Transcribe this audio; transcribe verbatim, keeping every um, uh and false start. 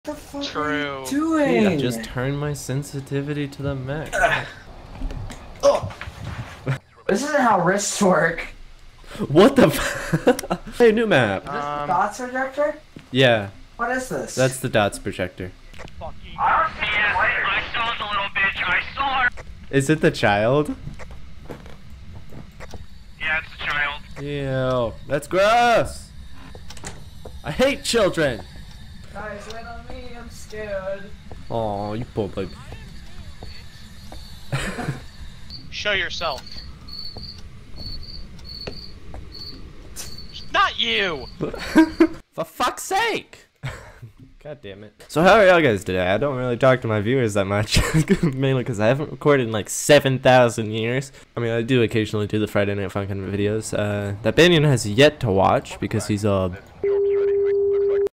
What the fuck True. are you doing? I just turned my sensitivity to the max. Oh. This isn't how wrists work. What the f- Hey, new map. Is this Um, the dots projector? Yeah, What is this? that's the dots projector. I don't see it. I saw the little bitch. I saw her. Is it the child? Yeah, it's a child. Ew, that's gross. I hate children. Guys, wait on me. I'm scared. Oh, you poor baby. Show yourself. Not you. For fuck's sake! God damn it. So how are y'all guys today? I don't really talk to my viewers that much, mainly because I haven't recorded in like seven thousand years. I mean, I do occasionally do the Friday Night Funkin' videos uh, that Banyan has yet to watch because he's a